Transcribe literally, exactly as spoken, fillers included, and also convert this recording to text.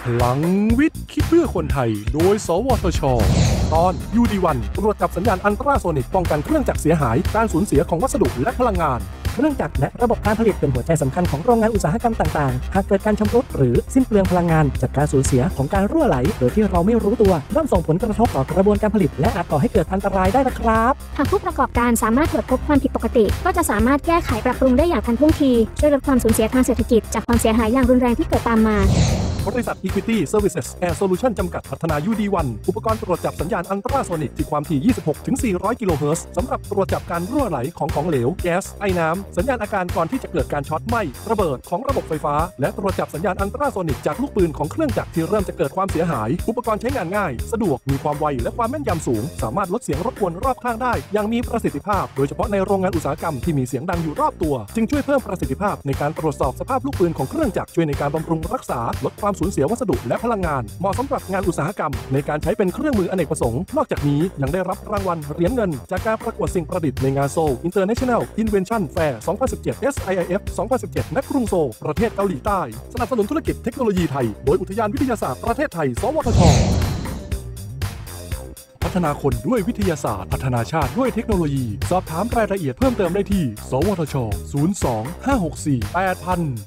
พลังวิทย์คิดเพื่อคนไทยโดยสวทช.ตอน ยู ดี วัน ตรวจจับสัญญาณอัลตราโซนิกป้องกันเครื่องจักรเสียหายการสูญเสียของวัสดุและพลังงานเครื่องจักรและระบบการผลิตเป็นหัวใจสำคัญของโรงงานอุตสาหกรรมต่างๆหากเกิดการชำรุดหรือสิ้นเปลืองพลังงานจากการสูญเสียของการรั่วไหลโดยที่เราไม่รู้ตัวย่อมส่งผลกระทบต่อกระบวนการผลิตและอาจก่อให้เกิดอันตรายได้นะครับหากผู้ประกอบการสามารถตรวจพบความผิดปกติก็จะสามารถแก้ไขปรับปรุงได้อย่างทันท่วงทีช่วยลดความสูญเสียทางเศรษฐกิจจากความเสียหายอย่างรุนแรงที่เกิดตามมาบริษัท Equity Services Air Solution จำกัดพัฒนา ยู ดี วัน อุปกรณ์ตรวจจับสัญญาณอัลตราโซนิกที่ความถี่ ยี่สิบหกถึงสี่ร้อย กิโลเฮิรตซ์สำหรับตรวจจับการรั่วไหลของของเหลวแก๊สไอน้ำสัญญาณอาการก่อนที่จะเกิดการช็อตไหม้ระเบิดของระบบไฟฟ้าและตรวจจับสัญญาณอัลตราโซนิกจากลูกปืนของเครื่องจักรที่เริ่มจะเกิดความเสียหายอุปกรณ์ใช้งานง่ายสะดวกมีความไวและความแม่นยำสูงสามารถลดเสียงรบกวนรอบข้างได้อย่างมีประสิทธิภาพโดยเฉพาะในโรงงานอุตสาหกรรมที่มีเสียงดังอยู่รอบตัวจึงช่วยเพิ่มประสิทธิภาพในการตรวจสอบสภาพลูกปืนของเครื่องจักรช่วยในการบำรุงรักษาลดความสูญเสียวัสดุและพลังงานเหมาะสำหรับงานอุตสาหกรรมในการใช้เป็นเครื่องมืออเนกประสงค์นอกจากนี้ยังได้รับรางวัลเหรียญเงินจากการประกวดสิ่งประดิษฐ์ในงานโซล International Invention Fair สองพันสิบเจ็ด เอส ไอ ไอ เอฟ สองพันสิบเจ็ด ณ กรุงโซลประเทศเกาหลีใต้สนับสนุนธุรกิจเทคโนโลยีไทยโดยอุทยานวิทยาศาสตร์ประเทศไทยสวทช.พัฒนาคนด้วยวิทยาศาสตร์พัฒนาชาติด้วยเทคโนโลยีสอบถามรายละเอียดเพิ่มเติมได้ที่สวทช ศูนย์ สอง ห้า หก สี่ แปด ศูนย์ ศูนย์